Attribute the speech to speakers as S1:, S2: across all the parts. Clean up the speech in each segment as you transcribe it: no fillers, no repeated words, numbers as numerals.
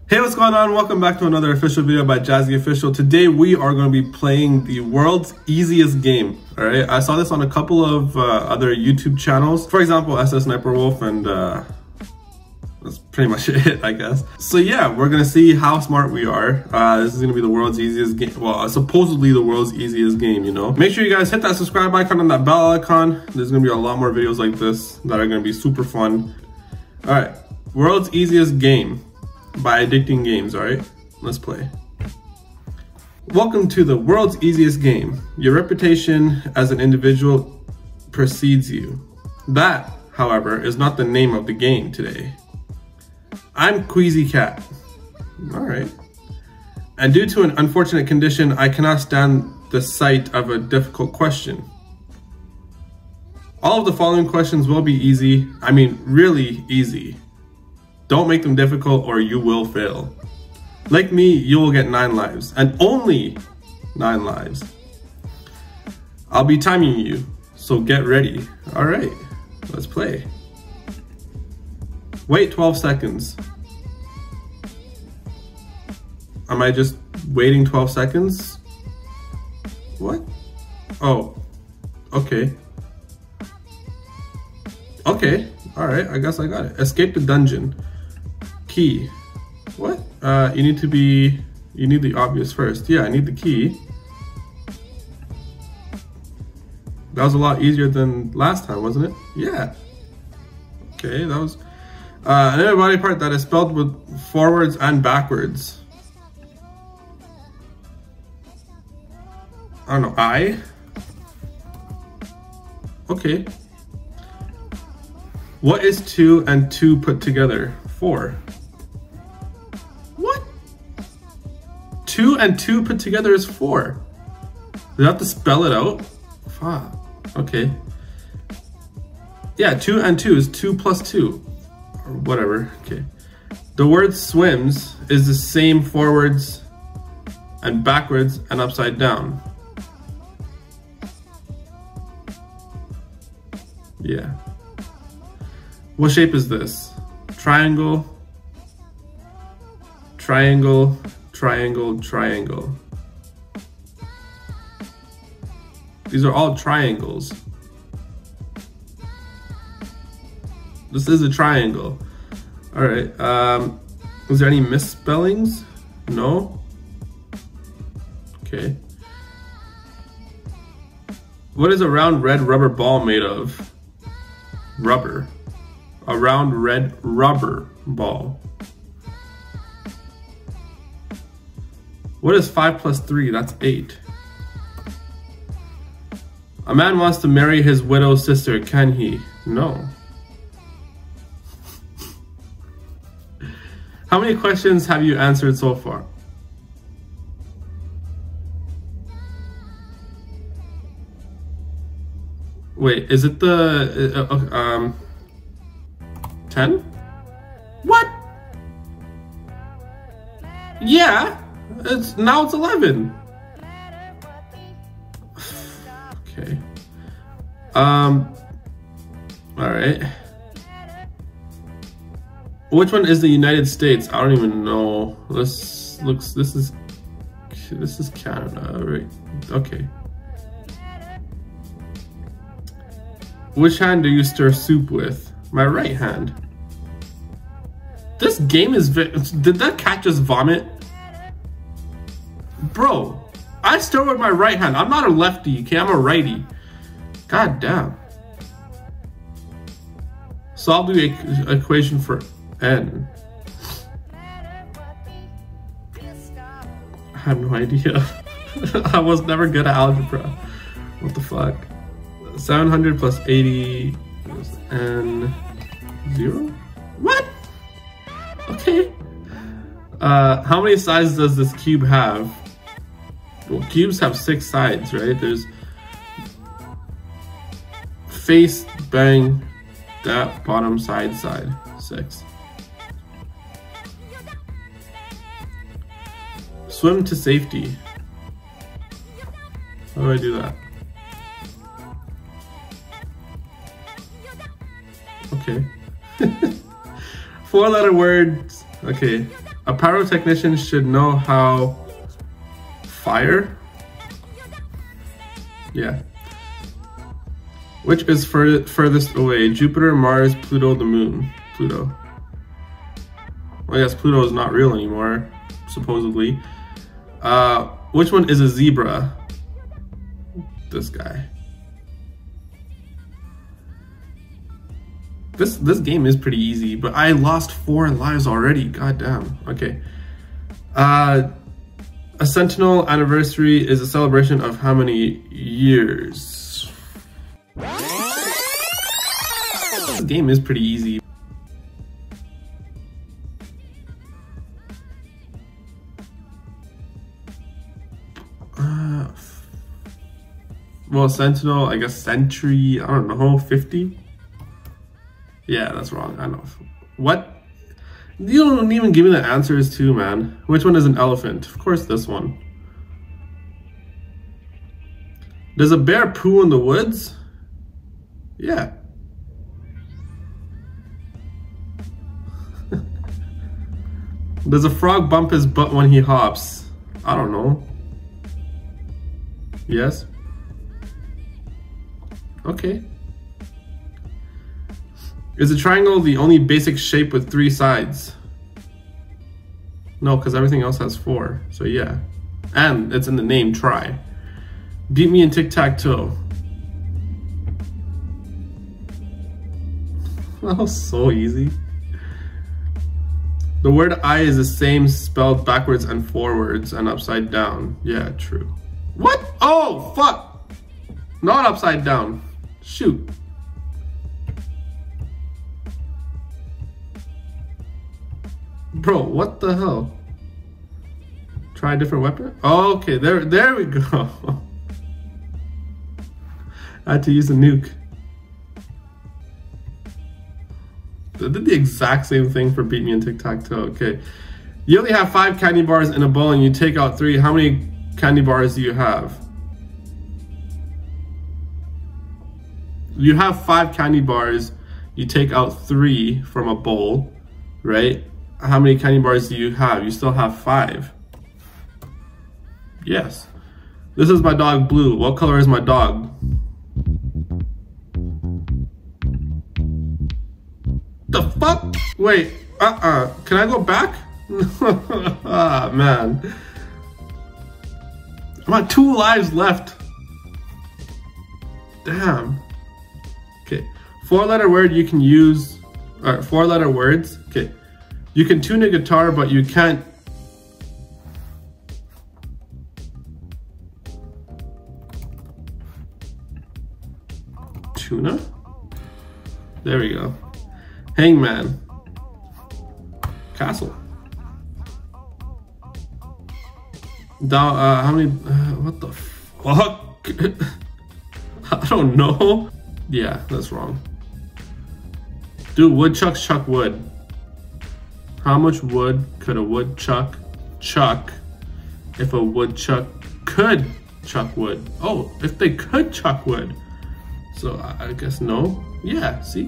S1: Hey, what's going on? Welcome back to another official video by Jazzy Official. Today we are going to be playing the world's easiest game. All right, I saw this on a couple of other YouTube channels. For example, SS Sniper Wolf, and that's pretty much it, I guess. So yeah, we're gonna see how smart we are. This is gonna be the world's easiest game. Well, supposedly the world's easiest game, you know. Make sure you guys hit that subscribe icon and that bell icon. There's gonna be a lot more videos like this that are gonna be super fun. All right, world's easiest game by Addicting Games. All right, let's play. Welcome to the world's easiest game. Your reputation as an individual precedes you. That, however, is not the name of the game today. I'm Queasy Cat. All right. And due to an unfortunate condition, I cannot stand the sight of a difficult question. All of the following questions will be easy. I mean, really easy. Don't make them difficult or you will fail. Like me, you will get 9 lives, and only 9 lives. I'll be timing you, so get ready. All right, let's play. Wait 12 seconds. Am I just waiting 12 seconds? What? Oh, okay. Okay, all right, I guess I got it. Escape the dungeon. Key. What? You need the obvious first. Yeah, I need the key. That was a lot easier than last time, wasn't it? Yeah. Okay, that was another body part that is spelled with forwards and backwards. I don't know, I? Okay. What is 2 and 2 put together? 4. What? 2 and 2 put together is 4. Do I have to spell it out? Fuck. Okay. Yeah, 2 and 2 is 2 plus 2. Or whatever. Okay. The word swims is the same forwards and backwards and upside down. Yeah. What shape is this? Triangle, triangle, triangle, triangle. These are all triangles. This is a triangle. All right, is there any misspellings? No? Okay. What is a round red rubber ball made of? Rubber. A round red rubber ball. What is 5 plus 3? That's 8. A man wants to marry his widow sister. Can he? No. How many questions have you answered so far? Wait, is it the 10? What? Yeah, it's 11. Okay. All right. Which one is the United States? I don't even know. This is Canada, right? Okay. Which hand do you stir soup with? My right hand. This game is did that cat just vomit? Bro, I stir with my right hand. I'm not a lefty, okay? I'm a righty. God damn. Solve the equation for N. I have no idea. I was never good at algebra. What the fuck? 700 plus 80 and 0? What? Okay. How many sides does this cube have? Well, cubes have 6 sides, right? There's face, bang, that, bottom, side, 6. Swim to safety. How do I do that? Okay. 4-letter words. Okay. A pyrotechnician should know how fire? Yeah. Which is furthest away? Jupiter, Mars, Pluto, the moon. Pluto. Well, I guess Pluto is not real anymore, supposedly. Which one is a zebra? This guy. This game is pretty easy, but I lost 4 lives already. God damn. Okay. A Sentinel anniversary is a celebration of how many years? This game is pretty easy. Well, Sentinel, I guess century, I don't know, 50? Yeah, that's wrong, I know. What? You don't even give me the answers too, man. Which one is an elephant? Of course this one. Does a bear poo in the woods? Yeah. Does a frog bump his butt when he hops? I don't know. Yes? Okay. Is a triangle the only basic shape with 3 sides? No, because everything else has 4. So yeah. And it's in the name, try. Beat me in tic-tac-toe. That was so easy. The word I is the same spelled backwards and forwards and upside down. Yeah, true. What? Oh, fuck. Not upside down. Shoot. Bro, what the hell? Try a different weapon? Oh, okay, there we go. I had to use a nuke. They did the exact same thing for Beat Me in Tic-Tac-Toe. Okay. You only have 5 candy bars in a bowl and you take out 3. How many candy bars do you have? You have 5 candy bars. You take out 3 from a bowl, right? How many candy bars do you have? You still have 5. Yes. This is my dog, Blue. What color is my dog? The fuck? Wait, can I go back? Ah, man. I'm at 2 lives left. Damn. Okay, 4-letter word you can use, 4-letter words. Okay, you can tune a guitar, but you can't. Tuna? There we go. Hangman. Castle. Down, how many, what the fuck? I don't know. Yeah, that's wrong. Dude, woodchucks chuck wood. How much wood could a woodchuck chuck if a woodchuck could chuck wood? Oh, if they could chuck wood. So I guess no. Yeah, see?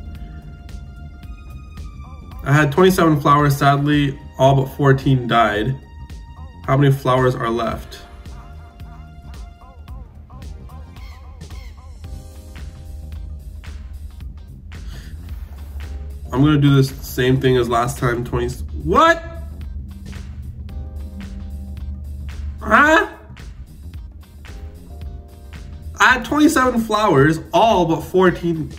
S1: I had 27 flowers, sadly, all but 14 died. How many flowers are left? I'm gonna do this same thing as last time, 20, what? Huh? I had 27 flowers, all but 14.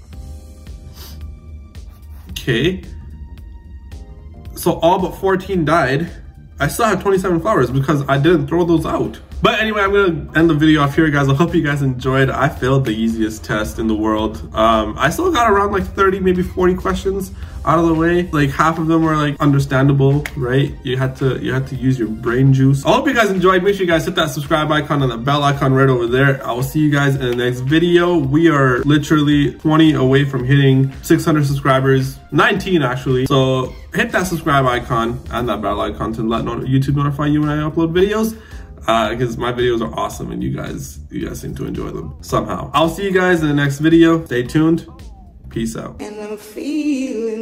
S1: Okay. So all but 14 died. I still have 27 flowers because I didn't throw those out. But anyway, I'm gonna end the video off here, guys. I hope you guys enjoyed. I failed the easiest test in the world. I still got around like 30, maybe 40 questions out of the way. Like half of them were like understandable, right? You had to use your brain juice. I hope you guys enjoyed. Make sure you guys hit that subscribe icon and the bell icon right over there. I will see you guys in the next video. We are literally 20 away from hitting 600 subscribers, 19 actually. So hit that subscribe icon and that bell icon to let YouTube notify you when I upload videos. Because my videos are awesome and you guys seem to enjoy them somehow. I'll see you guys in the next video. Stay tuned. Peace out. And I'm feeling